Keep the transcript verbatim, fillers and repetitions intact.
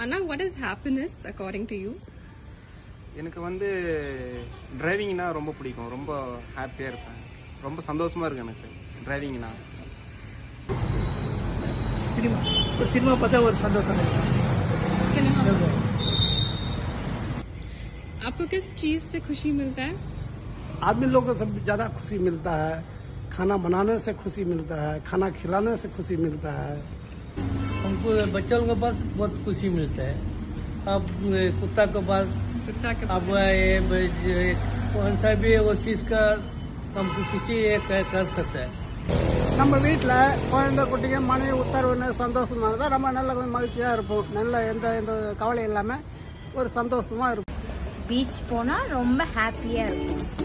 Anna, what is happiness according to you? எனக்கு வந்து டிரைவிங்னா ரொம்ப பிடிக்கும். ரொம்ப ஹாப்பியா இருப்பேன். ரொம்ப சந்தோஷமா இருக்கு எனக்கு டிரைவிங்னா. सिनेमा तो सिनेमा पता है वो संतोष है सिनेमा आपको किस चीज से खुशी मिलता है? आदमी लोगों को सब ज्यादा खुशी मिलता है, खाना बनाने से खुशी मिलता है, खाना खिलाने से खुशी मिलता है। हमको बच्चों के पास बहुत खुशी मिलता है। अब कुत्ता के पास कुत्ता के अब ये कौन सा भी वो चीज का हमको खुशी कर सकता है। நம்ம வீட்டில் குழந்தை குட்டிங்க மனைவி உத்தரவுன்னு சந்தோஷமா இருந்தா நம்ம நல்ல மகிழ்ச்சியா இருப்போம். நல்ல எந்த எந்த கவலை இல்லாம ஒரு சந்தோஷமா இருப்போம். பீச் போனா ரொம்ப ஹாப்பியா இருக்கும்.